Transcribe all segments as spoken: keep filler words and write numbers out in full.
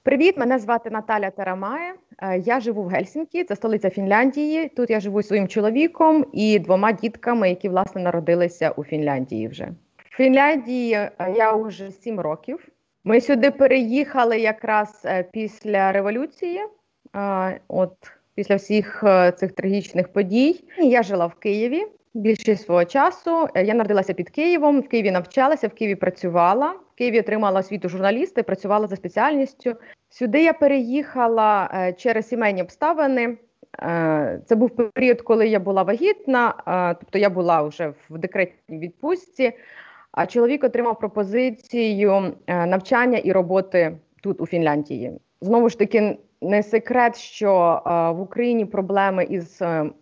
Привіт, мене звати Наталя Тарамає. Я живу в Гельсінкі, це столиця Фінляндії. Тут я живу зі своїм чоловіком і двома дітками, які, власне, народилися у Фінляндії вже. В Фінляндії я вже сім років. Ми сюди переїхали якраз після революції, от після всіх цих трагічних подій. Я жила в Києві більшість свого часу. Я народилася під Києвом, в Києві навчалася, в Києві працювала. В Києві отримала освіту журналіста і працювала за спеціальністю. Сюди я переїхала через сімейні обставини. Це був період, коли я була вагітна, тобто я була вже в декретній відпустці, а чоловік отримав пропозицію навчання і роботи тут, у Фінляндії. Знову ж таки, не секрет, що в Україні проблеми із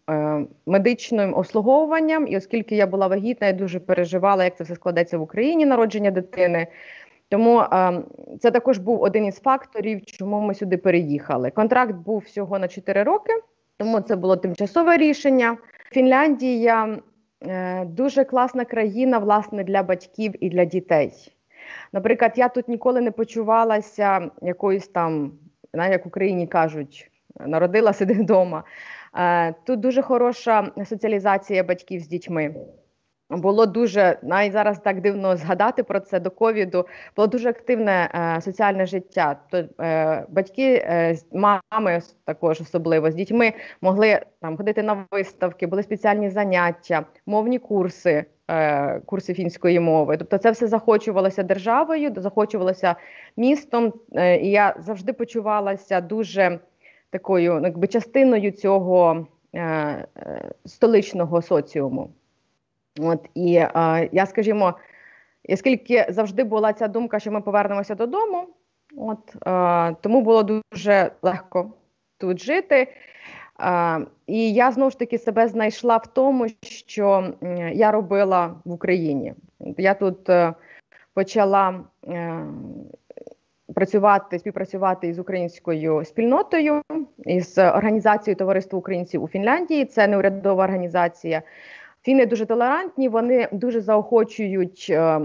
медичним обслуговуванням, і оскільки я була вагітна, я дуже переживала, як це все складеться в Україні, народження дитини. Тому е, це також був один із факторів, чому ми сюди переїхали. Контракт був всього на чотири роки, тому це було тимчасове рішення. Фінляндія е, дуже класна країна, власне, для батьків і для дітей. Наприклад, я тут ніколи не почувалася якоюсь там, як в Україні кажуть, народила, сиди вдома. Е, тут дуже хороша соціалізація батьків з дітьми. Було дуже, навіть зараз так дивно згадати про це, до ковіду, було дуже активне е, соціальне життя. То, е, батьки, е, мами також особливо, з дітьми могли там ходити на виставки, були спеціальні заняття, мовні курси, е, курси фінської мови. Тобто це все захочувалося державою, захочувалося містом, е, і я завжди почувалася дуже такою, якби, частиною цього е, е, столичного соціуму. От, і е, я, скажімо, оскільки завжди була ця думка, що ми повернемося додому, от, е, тому було дуже легко тут жити. Е, і я, знову ж таки, себе знайшла в тому, що е, я робила в Україні. Я тут е, почала е, працювати, співпрацювати із українською спільнотою, із організацією Товариства українців у Фінляндії. Це неурядова організація. Фіни дуже толерантні, вони дуже заохочують е, е,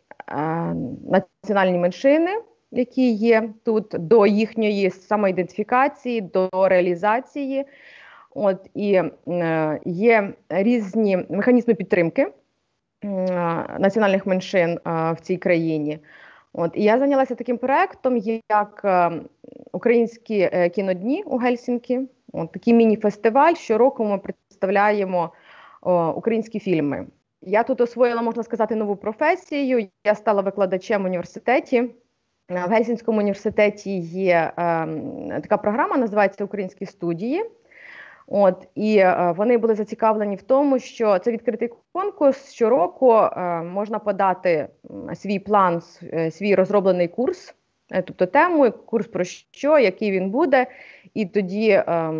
національні меншини, які є тут, до їхньої самоідентифікації, до реалізації. От, і е, є різні механізми підтримки е, національних меншин е, в цій країні. От, і я зайнялася таким проєктом, як е, Українські е, кінодні у Гельсінкі. От, такий міні-фестиваль. Щороку ми представляємо О, українські фільми. Я тут освоїла, можна сказати, нову професію. Я стала викладачем в університеті. В Гельсінському університеті є е, така програма, називається «Українські студії». От, і е, вони були зацікавлені в тому, що це відкритий конкурс. Щороку е, можна подати свій план, свій розроблений курс, е, тобто тему, курс про що, який він буде. І тоді е,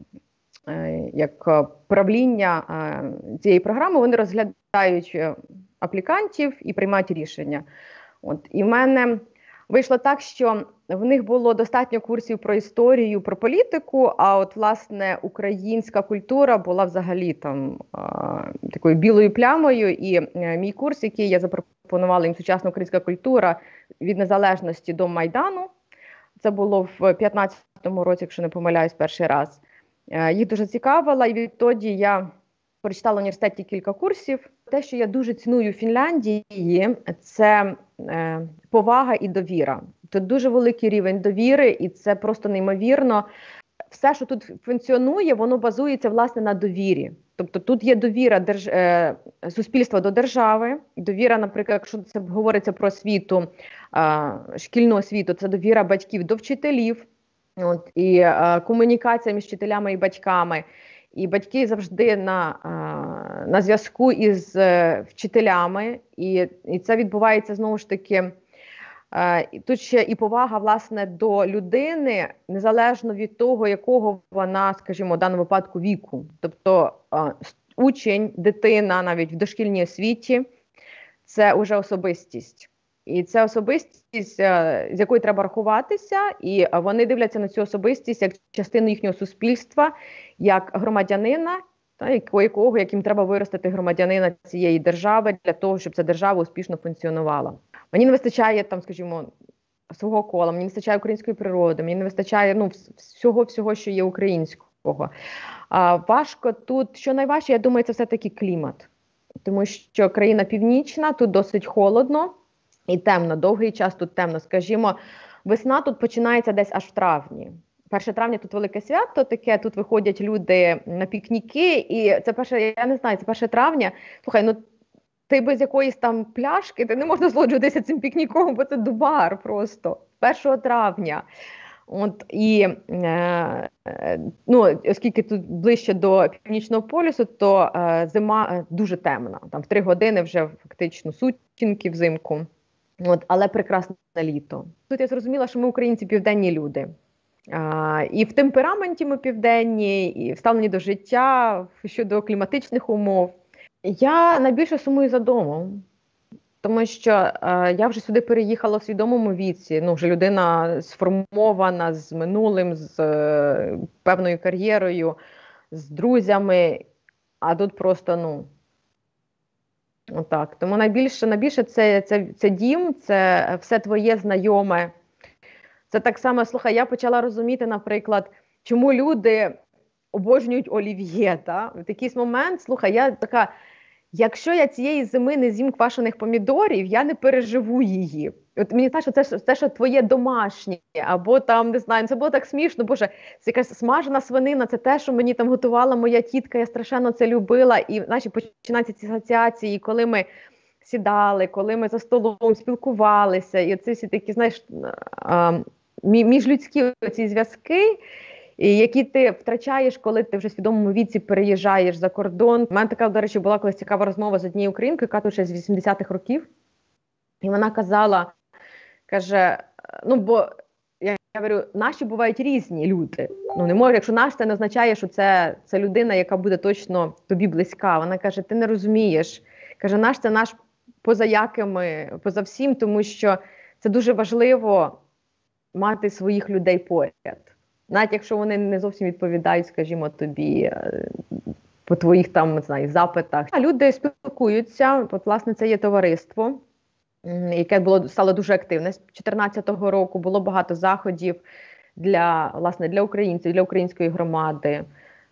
як правління цієї програми, вони розглядають аплікантів і приймають рішення. От. І в мене вийшло так, що в них було достатньо курсів про історію, про політику, а от, власне, українська культура була взагалі там такою білою плямою. І мій курс, який я запропонувала їм, сучасна українська культура від незалежності до Майдану, це було в п'ятнадцятому році, якщо не помиляюсь, перший раз. Їх дуже цікавила, і відтоді я прочитала в університеті кілька курсів. Те, що я дуже ціную в Фінляндії, це е, повага і довіра. Тут дуже великий рівень довіри, і це просто неймовірно. Все, що тут функціонує, воно базується, власне, на довірі. Тобто тут є довіра держ... е, суспільства до держави, довіра, наприклад, якщо це говориться про освіту, е, шкільну освіту, це довіра батьків до вчителів. От, і е, комунікація між вчителями і батьками. І батьки завжди на, е, на зв'язку із е, вчителями. І, і це відбувається, знову ж таки, е, тут ще і повага, власне, до людини, незалежно від того, якого вона, скажімо, в даному випадку віку. Тобто е, учень, дитина, навіть в дошкільній освіті, це вже особистість. І це особистість, з якою треба рахуватися, і вони дивляться на цю особистість як частину їхнього суспільства, як громадянина, та, якого, яким треба виростити громадянина цієї держави для того, щоб ця держава успішно функціонувала. Мені не вистачає, там, скажімо, свого кола, мені не вистачає української природи, мені не вистачає ну, всього-всього, що є українського. А, важко тут, що найважче, я думаю, це все-таки клімат. Тому що країна північна, тут досить холодно і темно, довгий час тут темно. Скажімо, весна тут починається десь аж в травні. перше травня тут велике свято таке, тут виходять люди на пікніки, і це перше, я не знаю, це перше травня. Слухай, ну ти без якоїсь там пляшки, ти не можеш насолоджуватися цим пікніком, бо це дубар просто. першого травня. От, і, е, ну, оскільки тут ближче до Північного полюсу, то е, зима дуже темна. Там в три години вже фактично сутінки взимку. От, але прекрасне літо. Тут я зрозуміла, що ми українці південні люди. А, і в темпераменті ми південні, і в ставленні до життя, щодо кліматичних умов. Я найбільше сумую за домом. Тому що е, я вже сюди переїхала в свідомому віці, ну вже людина сформована, з минулим, з е, певною кар'єрою, з друзями, а тут просто, ну, отак. Тому найбільше, найбільше це, це, це дім, це все твоє знайоме. Це так само, слухай, я почала розуміти, наприклад, чому люди обожнюють олів'є, та? В якийсь момент, слухай, я така... Якщо я цієї зими не з'їм квашених помідорів, я не переживу її. От мені знаєш, це, це що твоє домашнє, або там, не знаю, це було так смішно, боже, це якась смажена свинина, це те, що мені там готувала моя тітка, я страшенно це любила. І наші починаються ці асоціації, коли ми сідали, коли ми за столом спілкувалися, і це всі такі, знаєш, міжлюдські ці зв'язки, які ти втрачаєш, коли ти вже в свідомому віці переїжджаєш за кордон. У мене така, до речі, була колись цікава розмова з однією українкою, яка тут ще з вісімдесятих років. І вона казала, каже, ну, бо, я, я говорю, наші бувають різні люди. Ну, не може, якщо наш, це не означає, що це, це людина, яка буде точно тобі близька. Вона каже, ти не розумієш. Каже, наш це наш поза якими, поза всім, тому що це дуже важливо мати своїх людей поряд. Навіть якщо вони не зовсім відповідають, скажімо, тобі по твоїх там, не знаю, запитах. А люди спілкуються, от, власне, це є товариство, яке було, стало дуже активне. З дві тисячі чотирнадцятого року було багато заходів для, власне, для українців, для української громади.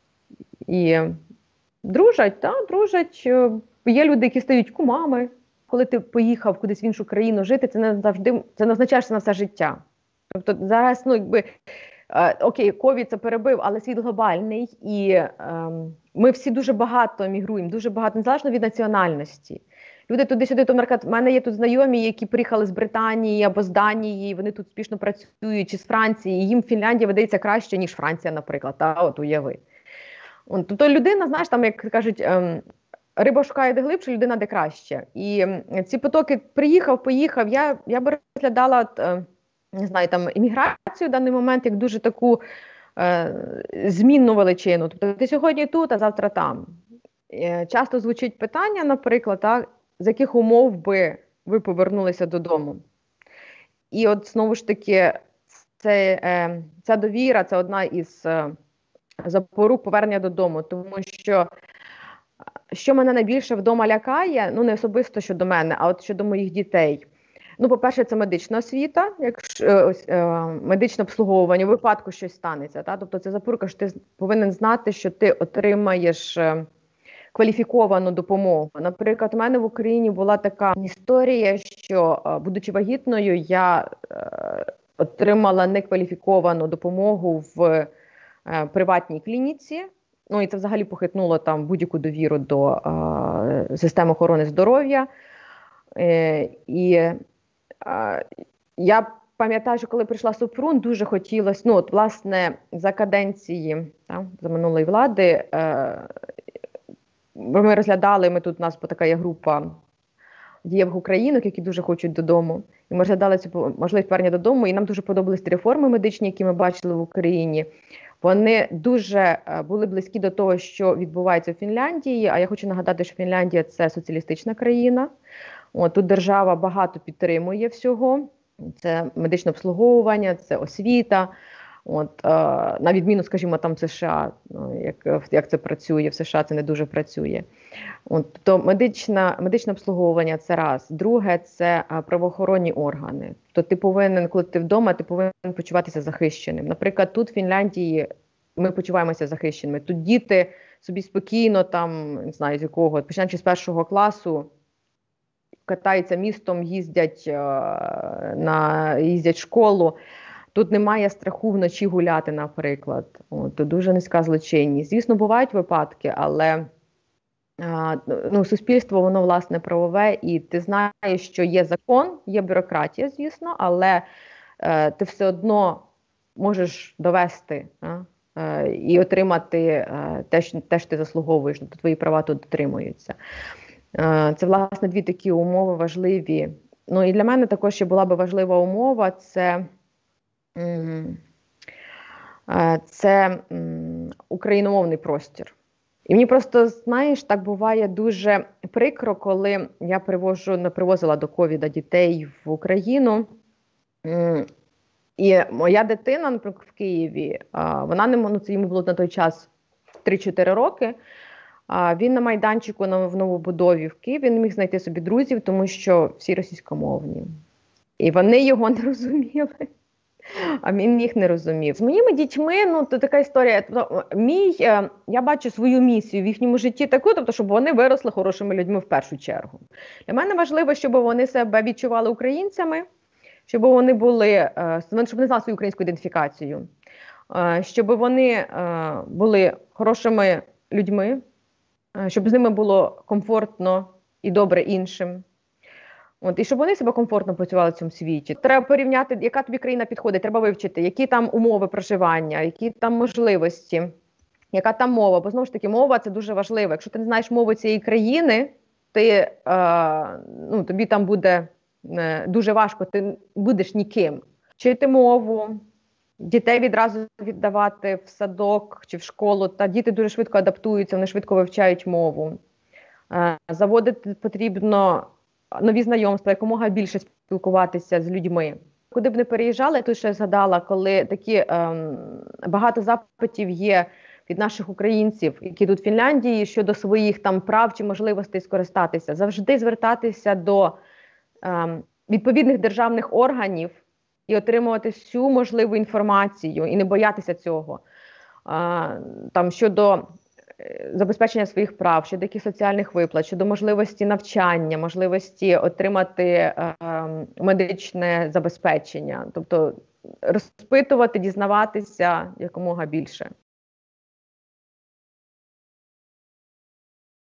І дружать, так, дружать. Є люди, які стають кумами. Коли ти поїхав кудись в іншу країну жити, це не завжди, це не означає, що на все життя. Тобто зараз, ну, якби, окей, ковід це перебив, але світ глобальний, і е, ми всі дуже багато емігруємо, дуже багато, незалежно від національності. Люди туди-сюди, то, наприклад, в мене є тут знайомі, які приїхали з Британії або з Данії, вони тут успішно працюють, чи з Франції, і їм Фінляндія видається краще, ніж Франція, наприклад, та, от уяви. От, тобто людина, знаєш, там, як кажуть, е, риба шукає де глибше, людина де краще. І е, ці потоки приїхав, поїхав, я, я би розглядала... Е, не знаю, там, імміграцію в даний момент як дуже таку е, змінну величину. Тобто ти сьогодні тут, а завтра там. Е, часто звучить питання, наприклад, так, з яких умов би ви повернулися додому. І от, знову ж таки, це, е, ця довіра – це одна із е, запорук повернення додому. Тому що, що мене найбільше вдома лякає, ну не особисто щодо мене, а от щодо моїх дітей – ну, по-перше, це медична освіта, якщо, ось, е, медичне обслуговування, у випадку щось станеться. Та? Тобто це запорука, що ти повинен знати, що ти отримаєш е, кваліфіковану допомогу. Наприклад, у мене в Україні була така історія, що, е, будучи вагітною, я е, отримала некваліфіковану допомогу в е, приватній клініці. Ну, і це взагалі похитнуло там будь-яку довіру до е, системи охорони здоров'я. Е, і я пам'ятаю, що коли прийшла Супрун, дуже хотілося, ну от власне за каденції, так, за минулої влади, е, ми розглядали, ми тут, у нас така є група дієвих українок, які дуже хочуть додому, і ми розглядали цю можливість повернення додому, і нам дуже подобались ті реформи медичні, які ми бачили в Україні. Вони дуже були близькі до того, що відбувається в Фінляндії, а я хочу нагадати, що Фінляндія – це соціалістична країна. От, тут держава багато підтримує всього. Це медичне обслуговування, це освіта. От, е, на відміну, скажімо, там США, ну, як, як це працює, в США це не дуже працює. От, тобто медична, медичне обслуговування – це раз. Друге – це а, правоохоронні органи. Тобто ти повинен, коли ти вдома, ти повинен почуватися захищеним. Наприклад, тут в Фінляндії ми почуваємося захищеними. Тут діти собі спокійно, там, не знаю з якого, починаючи з першого класу, катаються містом, їздять, е, на, їздять в школу. Тут немає страху вночі гуляти, наприклад. От, тут дуже низька злочинність. Звісно, бувають випадки, але а, ну, суспільство, воно, власне, правове, і ти знаєш, що є закон, є бюрократія, звісно, але е, ти все одно можеш довести а, е, і отримати е, те, що, те, що ти заслуговуєш, тобто твої права тут дотримуються. Е, це, власне, дві такі умови важливі. Ну, і для мене також ще була би важлива умова – це це україномовний простір. І мені просто, знаєш, так буває дуже прикро, коли я привожу, привозила до ковіда дітей в Україну, і моя дитина, наприклад, в Києві, вона не, ну, це йому було на той час три-чотири роки, він на майданчику в новобудові в Києві не міг знайти собі друзів, тому що всі російськомовні. І вони його не розуміли. А він їх не розумів. З моїми дітьми, ну, то така історія. Тобто, мій, я бачу свою місію в їхньому житті таку, тобто, щоб вони виросли хорошими людьми в першу чергу. Для мене важливо, щоб вони себе відчували українцями, щоб вони були, щоб вони знали свою українську ідентифікацію, щоб вони були хорошими людьми, щоб з ними було комфортно і добре іншим. От, і щоб вони себе комфортно почували в цьому світі. Треба порівняти, яка тобі країна підходить, треба вивчити, які там умови проживання, які там можливості, яка там мова. Бо, знову ж таки, мова – це дуже важливо. Якщо ти не знаєш мови цієї країни, ти, е, ну, тобі там буде е, дуже важко, ти будеш ніким. Вчити мову, дітей відразу віддавати в садок чи в школу, та діти дуже швидко адаптуються, вони швидко вивчають мову. Е, заводити потрібно нові знайомства, якомога більше спілкуватися з людьми. Куди б не переїжджали, я тут ще згадала, коли такі ем, багато запитів є від наших українців, які тут в Фінляндії, щодо своїх там прав чи можливостей скористатися. Завжди звертатися до ем, відповідних державних органів і отримувати всю можливу інформацію, і не боятися цього. Е, там щодо забезпечення своїх прав, щодо яких соціальних виплат, щодо можливості навчання, можливості отримати е, медичне забезпечення. Тобто розпитувати, дізнаватися якомога більше.